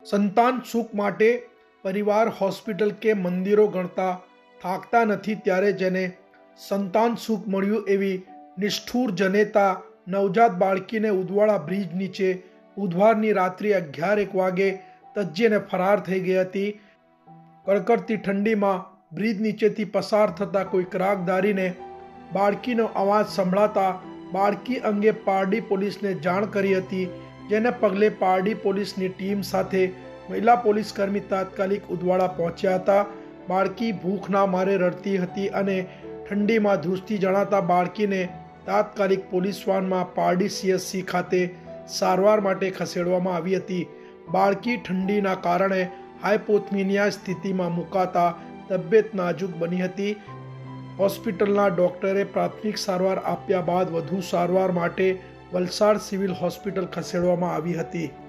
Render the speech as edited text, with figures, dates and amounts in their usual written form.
સંતાન સુખ માટે પરિવાર હોસ્પિટલ કે મંદિરો ગણતા થાકતા નથી, ત્યારે જેને સંતાન સુખ મળ્યું એવી નિષ્ઠુર જનેતા નવજાત બાળકીને ઉદવાડા બ્રિજ નીચે બુધવારની રાત્રે 11:01 વાગે તજ્જીને ફરાર થઈ ગઈ હતી। કડકડતી ઠંડીમાં બ્રિજ નીચેથી પસાર થતા કોઈક રાહદારીને બાળકીનો અવાજ સંભળાતા બાળકી અંગે પારડી પોલીસને જાણ કરી હતી, જેને પગલે પારડી પોલીસની ટીમ સાથે મહિલા પોલીસકર્મી તાત્કાલિક ઉદવાડા પહોંચ્યા હતા। બાળકી ભૂખના મારે રડતી હતી અને ઠંડીમાં ધ્રુજતી જણાતા બાળકીને તાત્કાલિક પોલીસ વાનમાં પારડી CSC ખાતે સારવાર માટે ખસેડવામાં આવી હતી। બાળકી ઠંડીના કારણે હાઇપોથર્મિયા સ્થિતિમાં મુકાતા તબિયત નાજુક બની હતી। હોસ્પિટલના ડોક્ટરે પ્રાથમિક સારવાર આપ્યા બાદ વધુ સારવાર માટે વલસાડ સિવિલ હોસ્પિટલ ખસેડવામાં આવી હતી।